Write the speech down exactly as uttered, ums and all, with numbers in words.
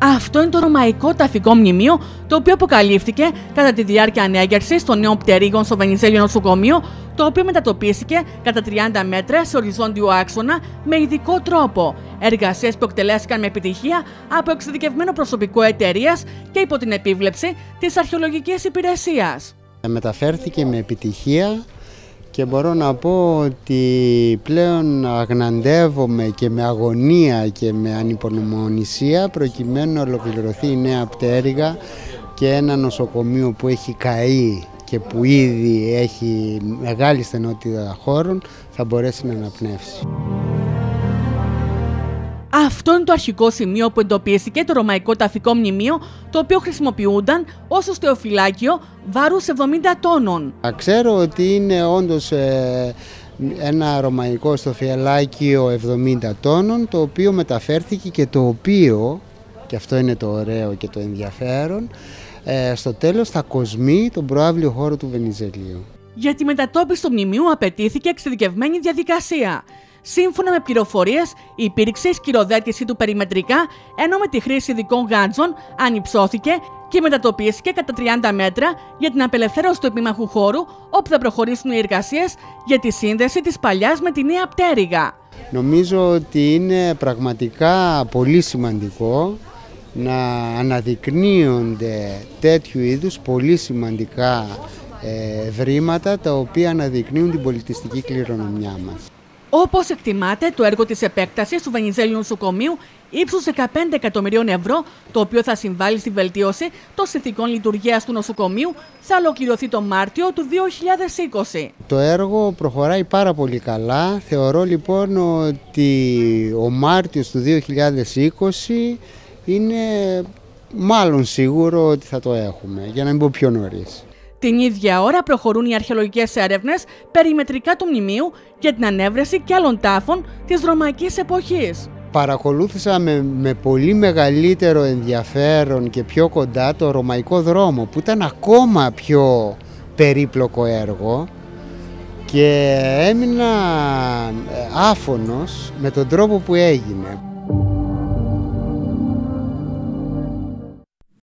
Αυτό είναι το ρωμαϊκό ταφικό μνημείο, το οποίο αποκαλύφθηκε κατά τη διάρκεια ανέγερσης των νέων πτερίγων στο Βενιζέλιο νοσοκομείο, το οποίο μετατοπίστηκε κατά τριάντα μέτρα σε οριζόντιο άξονα με ειδικό τρόπο. Εργασίες που εκτελέστηκαν με επιτυχία από εξειδικευμένο προσωπικό εταιρείας και υπό την επίβλεψη της αρχαιολογικής υπηρεσίας. Μεταφέρθηκε με επιτυχία. Και μπορώ να πω ότι πλέον αγναντεύομαι και με αγωνία και με ανυπομονησία προκειμένου να ολοκληρωθεί η νέα πτέρυγα και ένα νοσοκομείο που έχει καεί και που ήδη έχει μεγάλη στενότητα χώρων θα μπορέσει να αναπνεύσει. Αυτό είναι το αρχικό σημείο που εντοπίστηκε το ρωμαϊκό ταφικό μνημείο, το οποίο χρησιμοποιούνταν ως οστεοφυλάκιο βάρους εβδομήντα τόνων. Ξέρω ότι είναι όντως ε, ένα ρωμαϊκό οστεοφυλάκιο εβδομήντα τόνων, το οποίο μεταφέρθηκε και το οποίο, και αυτό είναι το ωραίο και το ενδιαφέρον, ε, στο τέλος θα κοσμεί τον προαύλιο χώρο του Βενιζελίου. Για τη μετατόπιση του μνημείου απαιτήθηκε εξειδικευμένη διαδικασία. Σύμφωνα με πληροφορίες, υπήρξε σκυροδέτηση του περιμετρικά, ενώ με τη χρήση ειδικών γάντζων ανυψώθηκε και μετατοπίστηκε κατά τριάντα μέτρα για την απελευθέρωση του επίμαχου χώρου, όπου θα προχωρήσουν οι εργασίες για τη σύνδεση της παλιάς με τη νέα πτέρυγα. Νομίζω ότι είναι πραγματικά πολύ σημαντικό να αναδεικνύονται τέτοιου είδους πολύ σημαντικά ευρήματα, τα οποία αναδεικνύουν την πολιτιστική κληρονομιά μας. Όπως εκτιμάται, το έργο της επέκτασης του Βενιζέλιου νοσοκομείου ύψους δεκαπέντε εκατομμυρίων ευρώ, το οποίο θα συμβάλλει στη βελτίωση των συνθηκών λειτουργίας του νοσοκομείου, θα ολοκληρωθεί το Μάρτιο του δύο χιλιάδες είκοσι. Το έργο προχωράει πάρα πολύ καλά. Θεωρώ λοιπόν ότι ο Μάρτιος του δύο χιλιάδες είκοσι είναι μάλλον σίγουρο ότι θα το έχουμε, για να μην πω πιο νωρίς. Την ίδια ώρα προχωρούν οι αρχαιολογικές έρευνες περιμετρικά του μνημείου για την ανέβρεση και άλλων τάφων της ρωμαϊκής εποχής. Παρακολούθησα με, με πολύ μεγαλύτερο ενδιαφέρον και πιο κοντά το ρωμαϊκό δρόμο, που ήταν ακόμα πιο περίπλοκο έργο, και έμεινα άφωνος με τον τρόπο που έγινε.